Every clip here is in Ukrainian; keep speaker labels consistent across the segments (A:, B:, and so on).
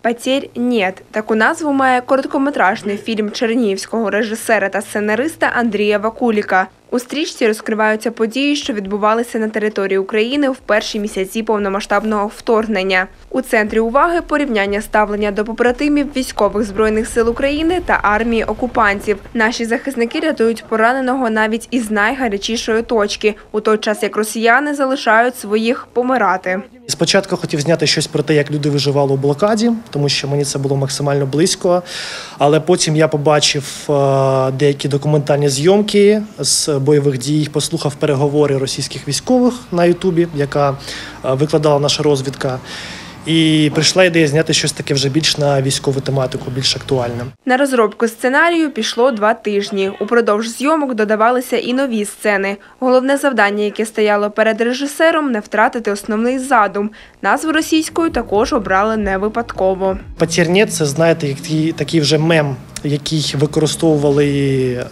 A: «Потерь нет» – таку назву має короткометражний фільм чернігівського режисера та сценариста Андрія Вакуліка. У стрічці розкриваються події, що відбувалися на території України в перші місяці повномасштабного вторгнення. У центрі уваги – порівняння ставлення до побратимів військових Збройних сил України та армії окупантів. Наші захисники рятують пораненого навіть із найгарячішої точки, у той час як росіяни залишають своїх помирати.
B: Спочатку хотів зняти щось про те, як люди виживали у блокаді, тому що мені це було максимально близько. Але потім я побачив деякі документальні зйомки з бойових дій, їх послухав переговори російських військових на Ютубі, яка викладала наша розвідка. І прийшла ідея зняти щось таке вже більш на військову тематику, більш актуальне.
A: На розробку сценарію пішло 2 тижні. Упродовж зйомок додавалися і нові сцени. Головне завдання, яке стояло перед режисером – не втратити основний задум. Назву російською також обрали не випадково.
B: «Потерь нет» – це, знаєте, такий вже мем, який використовували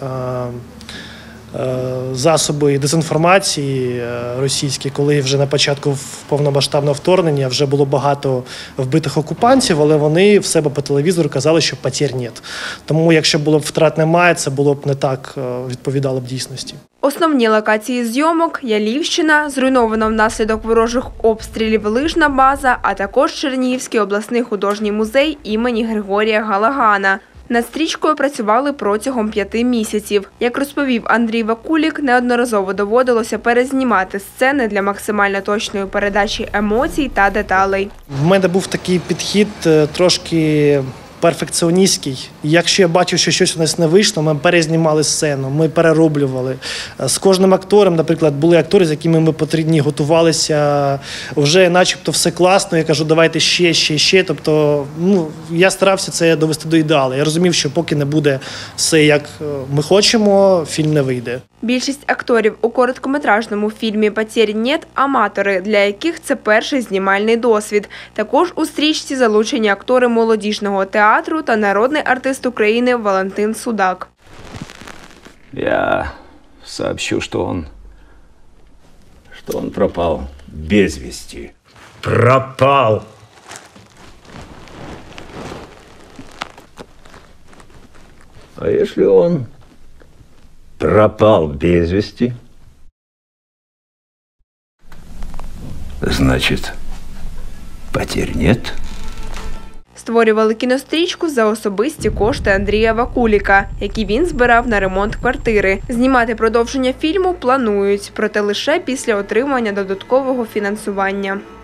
B: засоби дезінформації російські, коли вже на початку повномасштабного вторгнення вже було багато вбитих окупантів, але вони в себе по телевізору казали, що «потерь нет». Тому якщо було б втрат немає, це було б не так, відповідало б дійсності.
A: Основні локації зйомок – Ялівщина, зруйнована внаслідок ворожих обстрілів лижна база, а також Чернігівський обласний художній музей імені Григорія Галагана. Над стрічкою працювали протягом 5 місяців. Як розповів Андрій Вакулік, неодноразово доводилося перезнімати сцени для максимально точної передачі емоцій та деталей.
B: В мене був такий підхід трошки перфекціоністський. Якщо я бачив, що щось у нас не вийшло, ми перезнімали сцену, ми перероблювали. З кожним актором, наприклад, були актори, з якими ми по 3 дні готувалися, вже начебто все класно, я кажу, давайте ще. Тобто, я старався це довести до ідеалу. Я розумів, що поки не буде все, як ми хочемо, фільм не вийде.
A: Більшість акторів у короткометражному фільмі «Потерь нет» – аматори, для яких це перший знімальний досвід. Також у стрічці залучені актори молодіжного театру та народний артист України Валентин Судак.
C: Я сообщу, что он пропал без вести.
D: Пропал!
C: А если он пропал без вести, значит, потерь нет.
A: Створювали кінострічку за особисті кошти Андрія Вакуліка, які він збирав на ремонт квартири. Знімати продовження фільму планують, проте лише після отримання додаткового фінансування.